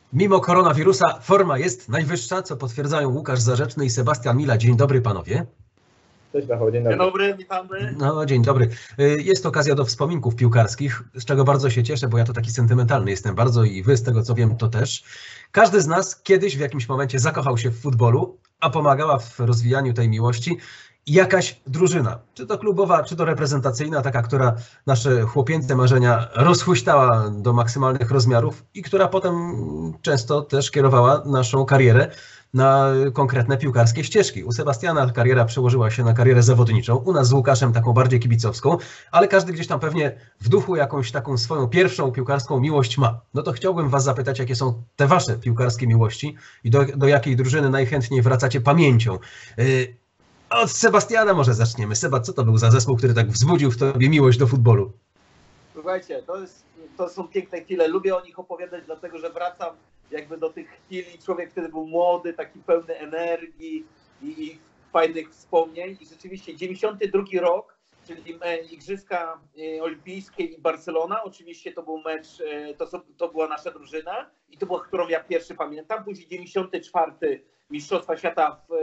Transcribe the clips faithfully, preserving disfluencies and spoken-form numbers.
Mimo koronawirusa forma jest najwyższa, co potwierdzają Łukasz Zarzeczny i Sebastian Mila. Dzień dobry, panowie. Cześć, Rafał, dzień dobry. Dzień dobry, witamy. No, dzień dobry. Jest okazja do wspominków piłkarskich, z czego bardzo się cieszę, bo ja to taki sentymentalny jestem bardzo i wy, z tego co wiem, to też. Każdy z nas kiedyś w jakimś momencie zakochał się w futbolu, a pomagała w rozwijaniu tej miłości jakaś drużyna, czy to klubowa, czy to reprezentacyjna, taka, która nasze chłopięce marzenia rozhuśtała do maksymalnych rozmiarów i która potem często też kierowała naszą karierę na konkretne piłkarskie ścieżki. U Sebastiana kariera przełożyła się na karierę zawodniczą, u nas z Łukaszem taką bardziej kibicowską, ale każdy gdzieś tam pewnie w duchu jakąś taką swoją pierwszą piłkarską miłość ma. No to chciałbym was zapytać, jakie są te wasze piłkarskie miłości i do, do jakiej drużyny najchętniej wracacie pamięcią. Yy, Od Sebastiana może zaczniemy. Seba, co to był za zespół, który tak wzbudził w tobie miłość do futbolu? Słuchajcie, to, jest, to są piękne chwile. Lubię o nich opowiadać, dlatego że wracam jakby do tych chwil. Człowiek wtedy był młody, taki pełny energii i, i fajnych wspomnień. I rzeczywiście dziewięćdziesiąty drugi rok, czyli Igrzyska Olimpijskie i Barcelona. Oczywiście to był mecz, to, to była nasza drużyna i to była, którą ja pierwszy pamiętam. Później dziewięćdziesiąty czwarty Mistrzostwa Świata w,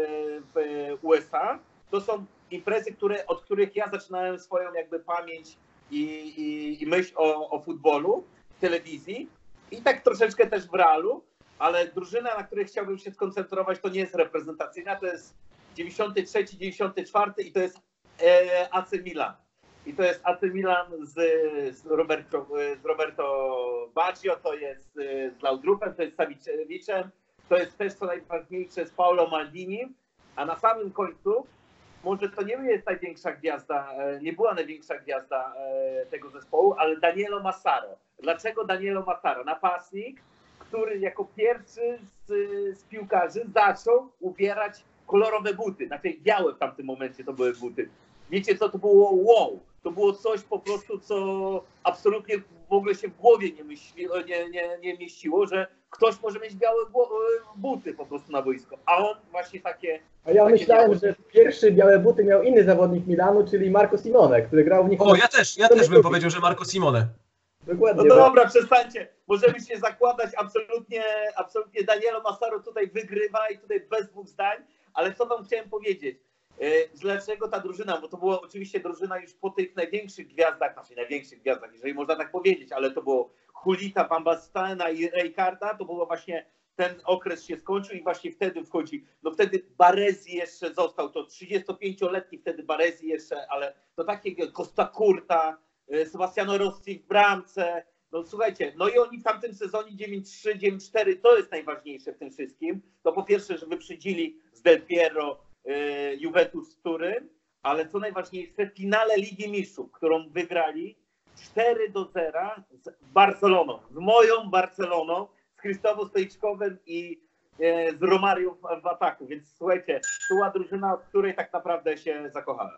w U S A. To są imprezy, które, od których ja zaczynałem swoją jakby pamięć i, i, i myśl o, o futbolu w telewizji i tak troszeczkę też w realu, ale drużyna, na której chciałbym się skoncentrować, to nie jest reprezentacyjna, to jest dziewięćdziesiąty trzeci dziewięćdziesiąty czwarty i to jest e, A C Milan. I to jest A C Milan z, z, Roberto, z Roberto Baggio, to jest z Laudrupem, to jest z Saviciewiczem, to jest też co najważniejsze z Paolo Maldini, a na samym końcu może to nie jest największa gwiazda, nie była największa gwiazda tego zespołu, ale Danielo Massaro. Dlaczego Danielo Massaro? Napastnik, który jako pierwszy z, z piłkarzy zaczął ubierać kolorowe buty, znaczy białe w tamtym momencie to były buty. Wiecie co, to było wow, to było coś po prostu, co absolutnie w ogóle się w głowie nie, myśli, nie, nie, nie mieściło, że ktoś może mieć białe buty po prostu na boisko, a on właśnie takie... A ja takie myślałem, białe... że pierwszy białe buty miał inny zawodnik Milanu, czyli Marco Simone, który grał w nich... O, ja też, ja też bym powiedział, że Marco Simone. Dokładnie. No dobra, przestańcie, możemy się zakładać, absolutnie, absolutnie Danielo Massaro tutaj wygrywa i tutaj bez dwóch zdań, ale co wam chciałem powiedzieć? Dlaczego ta drużyna, bo to była oczywiście drużyna już po tych największych gwiazdach, znaczy największych gwiazdach, jeżeli można tak powiedzieć, ale to było Hulita, Van Bastena i Rijkaarda, to było właśnie ten okres się skończył i właśnie wtedy wchodzi, no wtedy Baresi jeszcze został, to trzydziestopięcioletni wtedy Baresi jeszcze, ale to takie Costa Curta, Sebastiano Rossi w bramce, no słuchajcie, no i oni w tamtym sezonie dziewięć trzy, dziewięć cztery, to jest najważniejsze w tym wszystkim, to po pierwsze, że wyprzedzili z Del Piero Juventus Turyn, ale co najważniejsze, w finale Ligi Mistrzów, którą wygrali cztery do zera z Barceloną, z moją Barceloną, z Krzysztofem Stoiczkowem i z Romarią w, w ataku, więc słuchajcie, to była drużyna, w której tak naprawdę się zakochałem.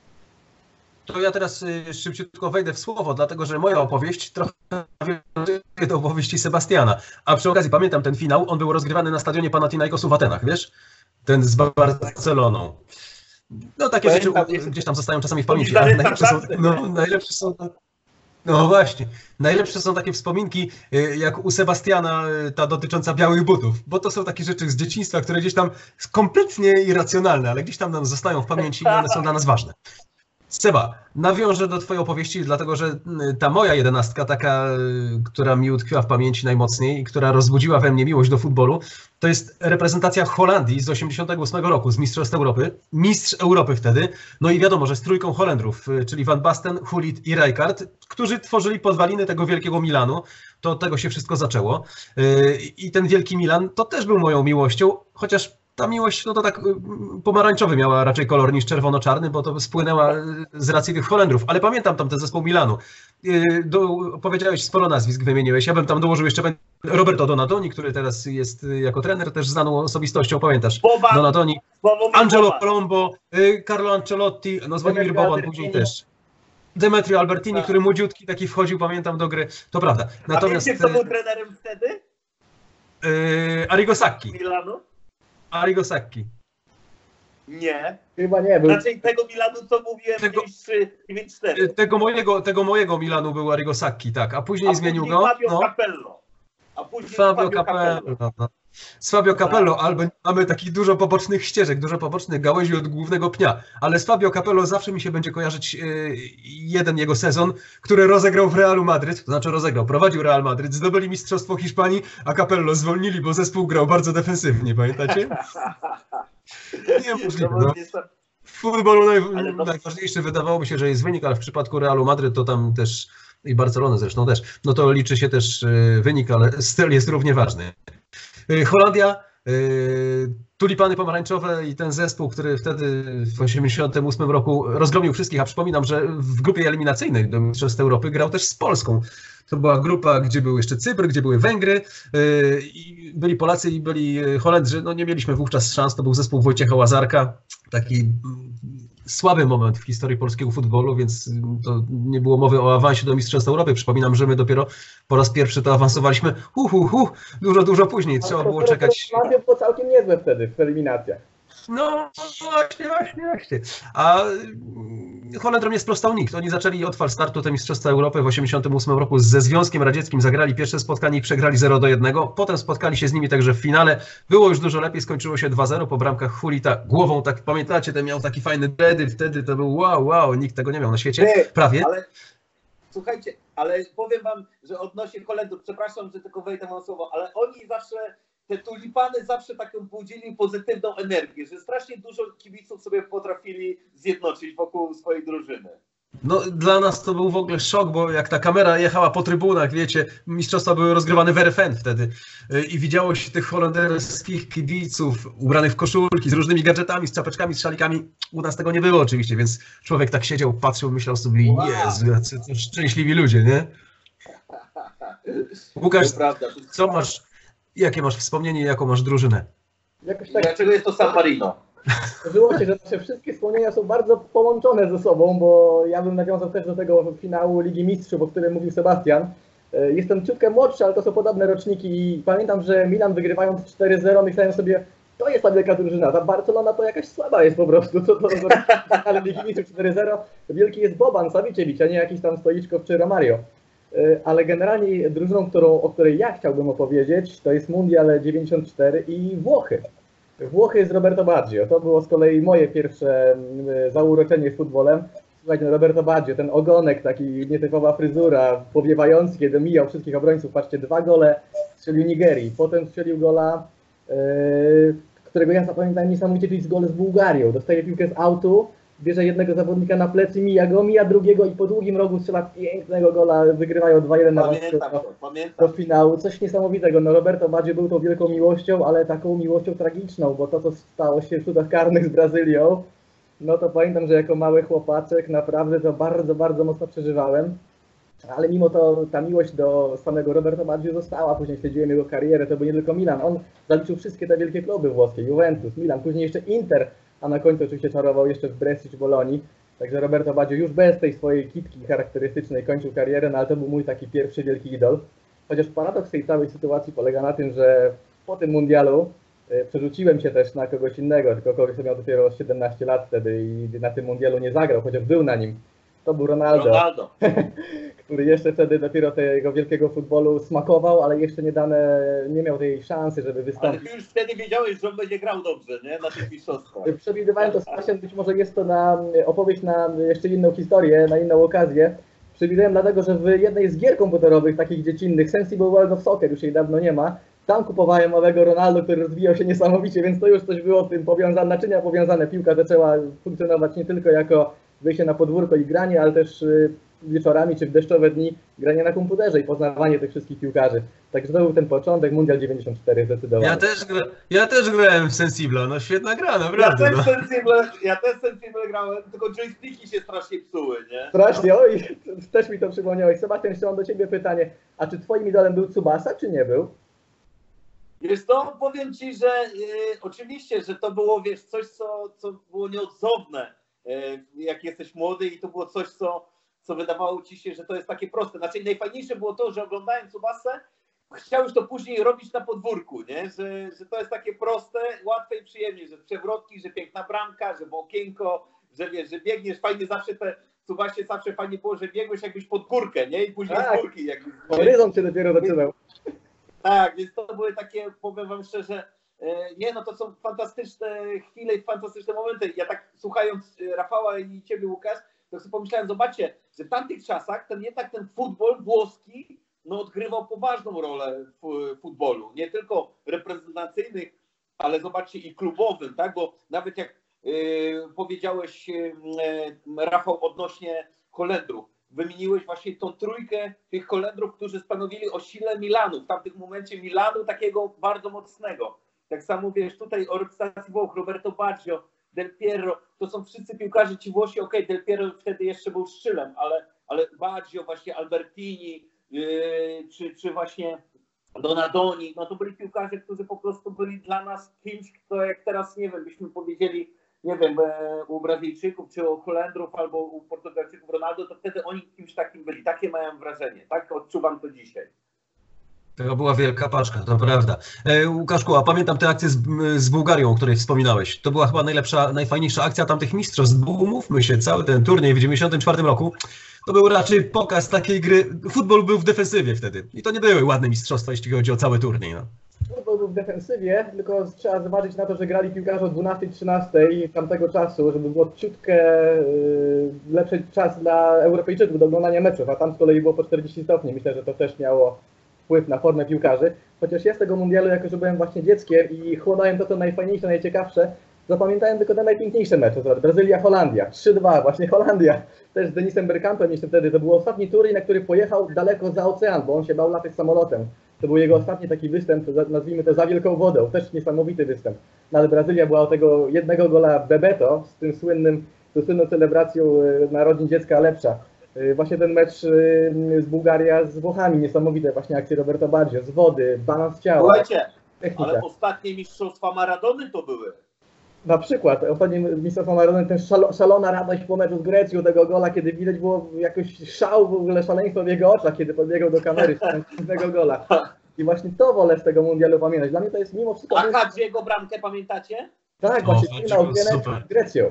To ja teraz szybciutko wejdę w słowo, dlatego że moja opowieść trochę nawiązuje do opowieści Sebastiana, a przy okazji pamiętam ten finał, on był rozgrywany na stadionie Panathinaikosu w Atenach, wiesz? Ten z Barceloną. No takie rzeczy gdzieś tam zostają czasami w pamięci, ale najlepsze są, no, najlepsze są, no właśnie, najlepsze są takie wspominki jak u Sebastiana, ta dotycząca białych butów, bo to są takie rzeczy z dzieciństwa, które gdzieś tam są kompletnie irracjonalne, ale gdzieś tam nam zostają w pamięci i one są dla nas ważne. Seba, nawiążę do twojej opowieści, dlatego że ta moja jedenastka, taka, która mi utkwiła w pamięci najmocniej i która rozbudziła we mnie miłość do futbolu, to jest reprezentacja Holandii z osiemdziesiątego ósmego roku, z Mistrzostw Europy. Mistrz Europy wtedy, no i wiadomo, że z trójką Holendrów, czyli Van Basten, Gullit i Rijkaard, którzy tworzyli podwaliny tego wielkiego Milanu. To od tego się wszystko zaczęło. I ten wielki Milan to też był moją miłością, chociaż ta miłość, no to tak pomarańczowy miała raczej kolor niż czerwono-czarny, bo to spłynęła z racji tych Holendrów. Ale pamiętam tam ten zespół Milanu. Do, powiedziałeś, sporo nazwisk wymieniłeś. Ja bym tam dołożył jeszcze Roberto Donatoni, który teraz jest jako trener też znaną osobistością, pamiętasz? Boban, Donatoni, Boban, Angelo Boban. Colombo, Carlo Ancelotti, no Zbigniew Boban później też. Demetrio Albertini, który młodziutki taki wchodził, pamiętam, do gry. To prawda. Natomiast, a wiecie, kto był trenerem wtedy? Yy, Arrigo Sacchi. Milanu? Arrigo Sacchi. Nie. Chyba nie był. Raczej tego Milanu, co mówiłem, Tego- dziewięć trzy, dziewięć cztery. Tego mojego, tego mojego Milanu był Arrigo Sacchi, tak, a później A zmienił później go. Fabio No. Capello. a później Fabio Fabio Capello. Capello. No. Z Fabio Capello, albo mamy takich dużo pobocznych ścieżek, dużo pobocznych gałęzi od głównego pnia, ale z Fabio Capello zawsze mi się będzie kojarzyć yy, jeden jego sezon, który rozegrał w Realu Madryt, to znaczy rozegrał, prowadził Real Madryt, zdobyli Mistrzostwo Hiszpanii, a Capello zwolnili, bo zespół grał bardzo defensywnie, pamiętacie? Niemożliwe. No. W futbolu naj, to... najważniejsze wydawało mi się, że jest wynik, ale w przypadku Realu Madryt to tam też, i Barcelony zresztą też, no to liczy się też wynik, ale styl jest równie ważny. Holandia, tulipany pomarańczowe i ten zespół, który wtedy w osiemdziesiątym ósmym roku rozgromił wszystkich, a przypominam, że w grupie eliminacyjnej do Mistrzostw Europy grał też z Polską. To była grupa, gdzie był jeszcze Cypr, gdzie były Węgry, i byli Polacy i byli Holendrzy. No nie mieliśmy wówczas szans, to był zespół Wojciecha Łazarka, taki słaby moment w historii polskiego futbolu, więc to nie było mowy o awansie do Mistrzostw Europy. Przypominam, że my dopiero po raz pierwszy to awansowaliśmy hu, hu, hu, dużo, dużo później. Trzeba było czekać. Holandia było całkiem niezłe wtedy w eliminacjach. No właśnie, właśnie, właśnie. A Holendrom nie sprostał nikt. Oni zaczęli od fal startu te Mistrzostwa Europy w osiemdziesiątym ósmym roku ze Związkiem Radzieckim. Zagrali pierwsze spotkanie i przegrali zero do jednego. Potem spotkali się z nimi także w finale. Było już dużo lepiej, skończyło się dwa zero po bramkach Hulita głową. Tak pamiętacie, ten miał taki fajny dready wtedy. To był wow, wow, nikt tego nie miał na świecie. Prawie. Ale słuchajcie, ale powiem wam, że odnośnie Holendrów, przepraszam, że tylko wejdę wam słowo, ale oni zawsze... Te tulipany zawsze taką budzili pozytywną energię, że strasznie dużo kibiców sobie potrafili zjednoczyć wokół swojej drużyny. No dla nas to był w ogóle szok, bo jak ta kamera jechała po trybunach, wiecie, mistrzostwa były rozgrywane w R F N wtedy i widziało się tych holenderskich kibiców ubranych w koszulki z różnymi gadżetami, z czapeczkami, z szalikami. U nas tego nie było oczywiście, więc człowiek tak siedział, patrzył, myślał sobie, Wow. Jezu, jacy to szczęśliwi ludzie, nie? Łukasz, co masz, jakie masz wspomnienie, jaką masz drużynę? Jakoś tak Dlaczego jest to San Marino? zdarzyło się, że nasze wszystkie wspomnienia są bardzo połączone ze sobą, bo ja bym nawiązał też do tego finału Ligi Mistrzów, o którym mówił Sebastian. Jestem ciutkę młodszy, ale to są podobne roczniki i pamiętam, że Milan wygrywając cztery zero, myślałem sobie, to jest ta wielka drużyna, ta Barcelona to jakaś słaba jest po prostu, to to ale Ligi Mistrzów cztery zero, wielki jest Boban, Savicevic, a nie jakiś tam Stoiczkow czy Romario. Ale generalnie drużyną, którą, o której ja chciałbym opowiedzieć, to jest Mundial dziewięćdziesiąt cztery i Włochy. Włochy z Roberto Baggio. To było z kolei moje pierwsze zauroczenie futbolem. Słuchajcie, no Roberto Baggio, ten ogonek, taki nietypowa fryzura, powiewający, kiedy mijał wszystkich obrońców. Patrzcie, dwa gole strzelił Nigerii. Potem strzelił gola, yy, którego ja zapamiętałem niesamowicie, czyli z gole z Bułgarią. Dostaje piłkę z autu, bierze jednego zawodnika na plecy, mija go, mija drugiego i po długim rogu strzela pięknego gola, wygrywają dwa jeden na do finału. Coś niesamowitego. No Roberto Baggio był tą wielką miłością, ale taką miłością tragiczną, bo to, co stało się w rzutach karnych z Brazylią, no to pamiętam, że jako mały chłopaczek naprawdę to bardzo, bardzo mocno przeżywałem. Ale mimo to ta miłość do samego Roberto Baggio została. Później śledziłem jego karierę, to był nie tylko Milan. On zaliczył wszystkie te wielkie kluby włoskie, Juventus, Milan, później jeszcze Inter, a na końcu oczywiście czarował jeszcze w Bresci czy Bolonii. Także Roberto Baggio już bez tej swojej kitki charakterystycznej kończył karierę, no ale to był mój taki pierwszy wielki idol. Chociaż paradoks tej całej sytuacji polega na tym, że po tym mundialu y, przerzuciłem się też na kogoś innego, tylko kogoś, kto miał dopiero siedemnaście lat wtedy i na tym mundialu nie zagrał, chociaż był na nim. To był Ronaldo, Ronaldo. który jeszcze wtedy dopiero tego wielkiego futbolu smakował, ale jeszcze nie dane, nie miał tej szansy, żeby wystąpić. Ale ty już wtedy wiedziałeś, że on będzie grał dobrze, nie? Na tych mistrzostwach. Przewidywałem to, Sebastian, być może jest to na opowieść na jeszcze inną historię, na inną okazję. Przewidywałem dlatego, że w jednej z gier komputerowych, takich dziecinnych, Sensible World of Soccer, już jej dawno nie ma, tam kupowałem małego Ronaldo, który rozwijał się niesamowicie, więc to już coś było z tym powiązane, naczynia powiązane. Piłka zaczęła funkcjonować nie tylko jako wyjście na podwórko i granie, ale też wieczorami czy w deszczowe dni granie na komputerze i poznawanie tych wszystkich piłkarzy. Także to był ten początek, Mundial dziewięćdziesiąt cztery zdecydowanie. Ja też, gra, ja też grałem w Sensibla, no świetna gra, naprawdę. Ja też, no. Sensible, ja też Sensible grałem, tylko joysticki się strasznie psuły, nie? Strasznie, oj, też mi to przypomniałeś. Sebastian, jeszcze mam do Ciebie pytanie. A czy Twoim idolem był Tsubasa, czy nie był? Wiesz to, powiem Ci, że y, oczywiście, że to było, wiesz, coś, co, co było nieodzowne, y, jak jesteś młody i to było coś, co, co wydawało Ci się, że to jest takie proste. Znaczy najfajniejsze było to, że oglądając Tsubasę, chciałeś to później robić na podwórku, nie? Że, że to jest takie proste, łatwe i przyjemnie, że przewrotki, że piękna bramka, że okienko, że wiesz, że biegniesz, fajnie zawsze te Tsubasie zawsze fajnie było, że biegłeś jakbyś pod górkę, nie? I później tak, z górki jakbyś... Horyzont się dopiero zaczynał. Tak, więc to były takie, powiem wam szczerze, nie no, to są fantastyczne chwile i fantastyczne momenty. Ja tak słuchając Rafała i ciebie, Łukasz, to sobie pomyślałem, zobaczcie, że w tamtych czasach ten jednak ten futbol włoski no, odgrywał poważną rolę w futbolu. Nie tylko reprezentacyjnych, ale zobaczcie i klubowym, tak? Bo nawet jak yy, powiedziałeś, yy, Rafał, odnośnie Holendrów, wymieniłeś właśnie tą trójkę tych Holendrów, którzy stanowili o sile Milanu, w tamtym momencie Milanu takiego bardzo mocnego. Tak samo wiesz, tutaj o reprezentacji Włoch, Roberto Baggio, Del Piero, to są wszyscy piłkarze ci Włosi, okej, okay, Del Piero wtedy jeszcze był szczylem, ale, ale Baggio, właśnie Albertini, yy, czy, czy właśnie Donadoni, no to byli piłkarze, którzy po prostu byli dla nas kimś, kto jak teraz, nie wiem, byśmy powiedzieli, nie wiem, u Brazylijczyków, czy u Holendrów, albo u Portugalczyków Ronaldo, to wtedy oni kimś takim byli. Takie mają wrażenie, tak odczuwam to dzisiaj. To była wielka paczka, to prawda. E, Łukaszku, a pamiętam tę akcję z, z Bułgarią, o której wspominałeś. To była chyba najlepsza, najfajniejsza akcja tamtych mistrzostw. Bo umówmy się, cały ten turniej w dziewięćdziesiątym czwartym roku to był raczej pokaz takiej gry. Futbol był w defensywie wtedy. I to nie były ładne mistrzostwa, jeśli chodzi o cały turniej. No. Futbol był w defensywie, tylko trzeba zobaczyć na to, że grali piłkarze o dwunastej trzynastej tamtego czasu, żeby było ciutkę yy, lepszy czas dla Europejczyków do oglądania meczów, a tam z kolei było po czterdzieści stopni. Myślę, że to też miało wpływ na formę piłkarzy. Chociaż ja z tego mundialu, jako że byłem właśnie dzieckiem i chłonąłem to, co najfajniejsze, najciekawsze, zapamiętałem tylko te najpiękniejsze mecze. Brazylia-Holandia, trzy dwa, właśnie Holandia. Też z Denisem Bergkampem jeszcze wtedy. To był ostatni turniej, na który pojechał daleko za ocean, bo on się bał latać samolotem. To był jego ostatni taki występ, nazwijmy to za wielką wodą. Też niesamowity występ. No ale Brazylia była o tego jednego gola Bebeto z tym słynnym, z słynną celebracją narodzin dziecka lepsza. Właśnie ten mecz z Bułgaria z Włochami, niesamowite właśnie akcje Roberto Baggio, z wody, balans ciała. Słuchajcie, technika. Ale ostatnie mistrzostwa Maradony to były. Na przykład, ostatnie mistrzostwa Maradony, ten szalo, szalona radość po meczu z Grecją, tego gola, kiedy widać było jakoś szał, w ogóle szaleństwo w jego oczach, kiedy podbiegał do kamery z tego gola. I właśnie to wolę z tego mundialu pamiętać. Dla mnie to jest mimo wszystko... A Hadziego bramkę pamiętacie? Tak, O, właśnie Hadziego, finał z Grecją.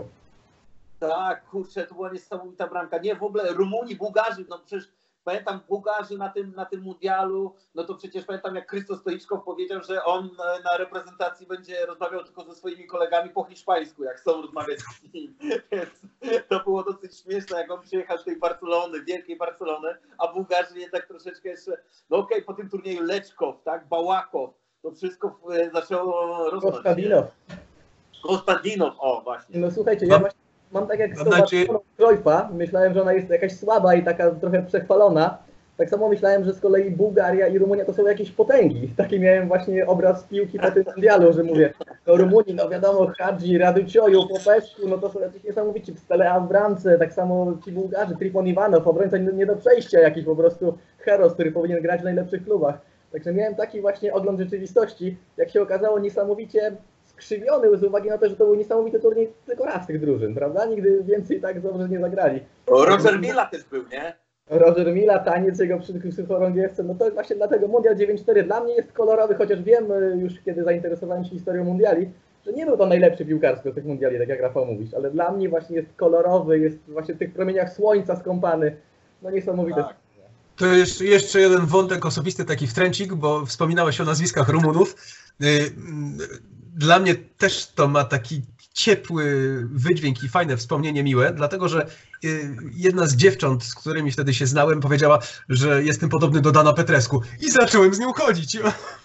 Tak, kurczę, to była niesamowita bramka. Nie, w ogóle Rumuni, Bułgarzy, no przecież pamiętam Bułgarzy na tym, na tym mundialu, no to przecież pamiętam jak Krzysztof Stoiczkow powiedział, że on na reprezentacji będzie rozmawiał tylko ze swoimi kolegami po hiszpańsku, jak chcą rozmawiać z nim. Więc to było dosyć śmieszne, jak on przyjechał z tej Barcelony, wielkiej Barcelony, a Bułgarzy jednak troszeczkę jeszcze, no okej, okay, po tym turnieju Leczkow, tak, Bałakow, to wszystko zaczęło rosnąć. Konstantinow. Konstantinow, o właśnie. No słuchajcie, ja właśnie mam tak jak z tą Barceloną Cruyffa, myślałem, że ona jest jakaś słaba i taka trochę przechwalona. Tak samo myślałem, że z kolei Bułgaria i Rumunia to są jakieś potęgi. Taki miałem właśnie obraz piłki po tym mundialu, że mówię, no Rumunii, no wiadomo, Hadzi, Raducioju, Popeszku, no to są jacyś niesamowici, Stelea w bramce, tak samo ci Bułgarzy, Trifon Iwanow, obrońca nie do przejścia, jakiś po prostu heros, który powinien grać w najlepszych klubach. Także miałem taki właśnie ogląd rzeczywistości, jak się okazało, niesamowicie skrzywiony z uwagi na to, że to był niesamowity turniej tylko raz tych drużyn, prawda? Nigdy więcej tak dobrze nie zagrali. Roger Milla też był, nie? Roger Milla, taniec jego przy psychorągiewce, no to właśnie dlatego Mundial dziewięćdziesiąt cztery dla mnie jest kolorowy, chociaż wiem już kiedy zainteresowałem się historią mundiali, że nie był to najlepszy piłkarsko tych mundiali, tak jak Rafał mówisz, ale dla mnie właśnie jest kolorowy, jest właśnie w tych promieniach słońca skąpany, no niesamowite. Tak. To jeszcze, jeszcze jeden wątek osobisty, taki wtręcik, bo wspominałeś o nazwiskach Rumunów. Dla mnie też to ma taki ciepły wydźwięk i fajne wspomnienie miłe, dlatego że jedna z dziewcząt, z którymi wtedy się znałem, powiedziała, że jestem podobny do Dana Petrescu i zacząłem z nią chodzić.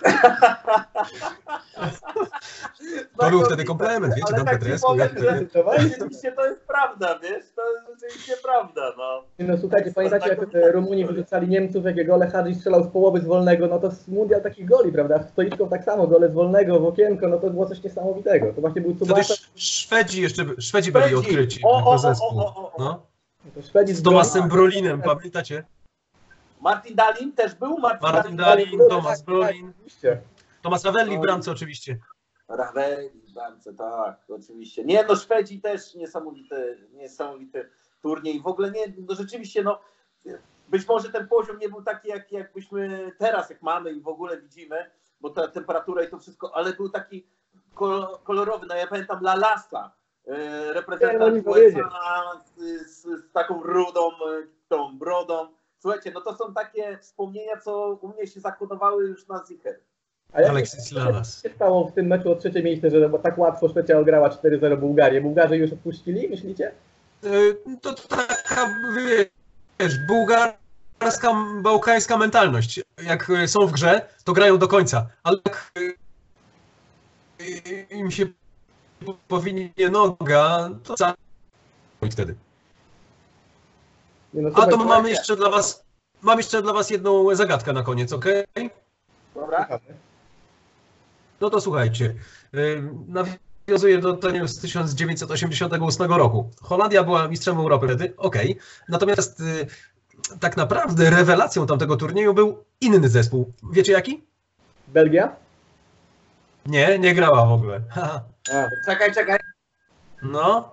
To był wtedy komplement, wiecie, Dan tak Petrescu. Powiem, Jak że rzeczywiście to jest prawda, wiesz, to jest rzeczywiście prawda, no. No słuchajcie, pamiętacie jak Rumuni wyrzucali Niemców, jakie gole Hadzi strzelał z połowy z wolnego, no to mundial takich goli, prawda? Stoiczków tak samo, gole z wolnego w okienko, no to było coś niesamowitego. To właśnie był Wtedy Szwedzi jeszcze, Szwedzi byli odkryci jako zespół. No. To Szwedzi Z Tomasem Brolinem, pamiętacie? Martin Dahlin też był? Martin, Martin Dahlin, Dahlin, Tomas Brolin. Oczywiście. Tomas Ravelli w bramce oczywiście. Ravelli w bramce, tak, oczywiście. Nie, no Szwedzi też niesamowity, niesamowity turniej. W ogóle nie, no rzeczywiście, no być może ten poziom nie był taki, jak, jakbyśmy teraz, jak mamy i w ogóle widzimy, bo ta temperatura i to wszystko, ale był taki kolorowy. No ja pamiętam Lalasa, reprezentant U S A z, z, z taką rudą tą brodą, Słuchajcie, no to są takie wspomnienia, co u mnie się zakodowały już na zicher. A jak Aleksis Lalas. się stało w tym meczu o trzecie miejsce, że tak łatwo Szwecja ograła cztery zero Bułgarię? Bułgarzy już odpuścili, myślicie? Y, To taka, wiesz, bułgarska, bałkańska mentalność. Jak y, są w grze, to grają do końca. Ale jak y, y, im się powinie noga, to co wtedy? Nie, no, A słuchaj, to to mamy jeszcze dla was, mam jeszcze dla was jedną zagadkę na koniec, okej? Dobra? No to słuchajcie, y, nawiązuję do tego z tysiąc dziewięćset osiemdziesiątego ósmego roku. Holandia była mistrzem Europy wtedy, okej. Natomiast y, tak naprawdę rewelacją tamtego turnieju był inny zespół. Wiecie jaki? Belgia? Nie, nie grała w ogóle. Haha. A, Czekaj, czekaj. No.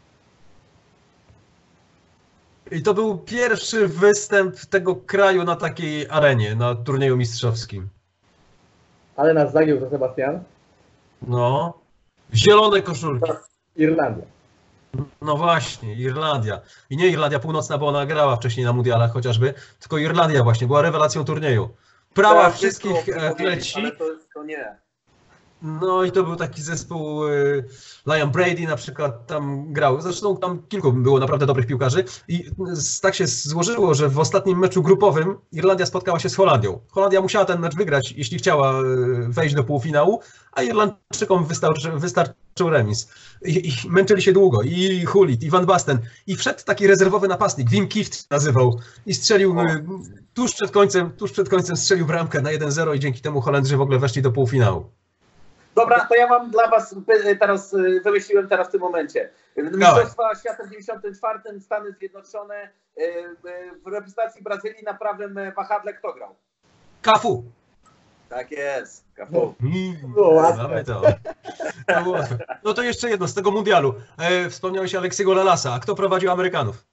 I to był pierwszy występ tego kraju na takiej arenie, na turnieju mistrzowskim. ale nas zagiął za Sebastian. No. Zielone koszulki. Irlandia. No właśnie, Irlandia. I nie Irlandia Północna, bo ona grała wcześniej na mundialach chociażby, tylko Irlandia właśnie, była rewelacją turnieju. Prała Tak, wszystkich wszystko atleci. Ale to, to nie. No i to był taki zespół, y, Liam Brady na przykład tam grał. Zresztą tam kilku było naprawdę dobrych piłkarzy. I z- tak się złożyło, że w ostatnim meczu grupowym Irlandia spotkała się z Holandią. Holandia musiała ten mecz wygrać, jeśli chciała y, wejść do półfinału, a Irlandczykom wystarczy, wystarczył remis. I, I męczyli się długo. I Hulit, i Van Basten. I wszedł taki rezerwowy napastnik, Wim Kieft nazywał. I strzelił y, tuż przed końcem, tuż przed końcem strzelił bramkę na jeden zero i dzięki temu Holendrzy w ogóle weszli do półfinału. Dobra, to ja mam dla was py- teraz, y, wymyśliłem teraz w tym momencie. Mistrzostwa Świata w dziewięćdziesiątym czwartym Stany Zjednoczone, y, y, w reprezentacji Brazylii na prawym y, wahadle kto grał? Cafu. Tak jest, Cafu. Było łatwe. Mamy to. To było łatwe. No to jeszcze jedno, z tego mundialu. E, wspomniałeś Aleksiego Lalasa. A kto prowadził Amerykanów?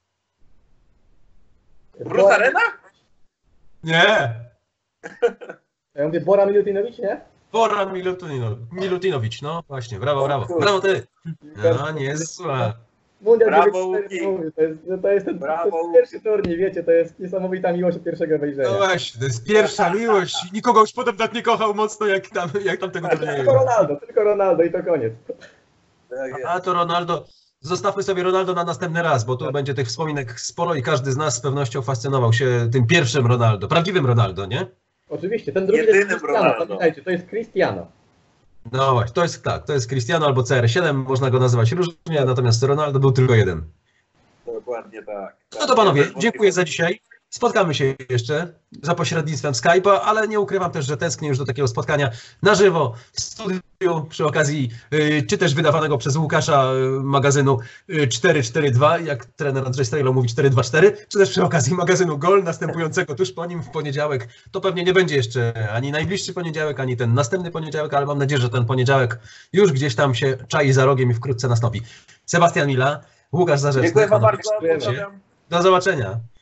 Bruce Arena? Nie. Ja mówię Bora Milutinowicz, nie? Bora Milutino, Milutinowicz. No właśnie, brawo, brawo. Brawo ty. No, nie zła. Mundial Brawo, dziewięćdziesiąt cztery, Łuki. to jest, to jest ten Brawo, to jest Łuki. pierwszy turniej, wiecie, to jest niesamowita miłość od pierwszego wejrzenia. No właśnie, to jest pierwsza miłość. Nikogo już potem tak nie kochał mocno, jak tam, jak tam tego turnieju. Tylko Ronaldo, tylko Ronaldo i to koniec. Tak jest. A to Ronaldo. Zostawmy sobie Ronaldo na następny raz, bo tu będzie tych wspominek sporo i każdy z nas z pewnością fascynował się tym pierwszym Ronaldo, prawdziwym Ronaldo, nie? Oczywiście, ten drugi to Jedynym jest Cristiano, Ronaldo. pamiętajcie, to jest Cristiano. No właśnie, to jest tak, to jest Cristiano albo C R siedem, można go nazywać różnie, natomiast Ronaldo był tylko jeden. Dokładnie tak. No to panowie, dziękuję za dzisiaj. Spotkamy się jeszcze za pośrednictwem Skype'a, ale nie ukrywam też, że tęsknię już do takiego spotkania na żywo w studiu przy okazji, y, czy też wydawanego przez Łukasza y, magazynu y, cztery cztery dwa, jak trener Andrzej Strejlo mówi cztery dwa cztery, czy też przy okazji magazynu Gol następującego tuż po nim w poniedziałek. To pewnie nie będzie jeszcze ani najbliższy poniedziałek, ani ten następny poniedziałek, ale mam nadzieję, że ten poniedziałek już gdzieś tam się czai za rogiem i wkrótce nastąpi. Sebastian Mila, Łukasz Zarzeczny. Dziękuję wam panowie, bardzo. dziękujemy. Pozdrawiam. do zobaczenia.